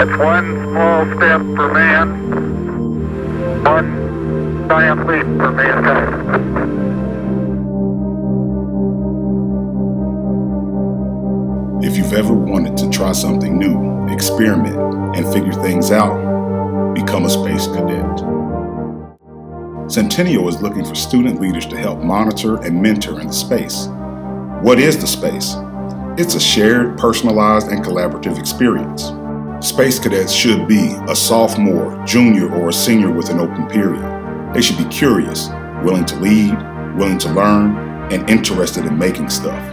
It's one small step for man, one giant leap for mankind. If you've ever wanted to try something new, experiment, and figure things out, become a Space Cadet. Centennial is looking for student leaders to help monitor and mentor in the space. What is the space? It's a shared, personalized, and collaborative experience. Space Cadets should be a sophomore, junior, or a senior with an open period. They should be curious, willing to lead, willing to learn, and interested in making stuff.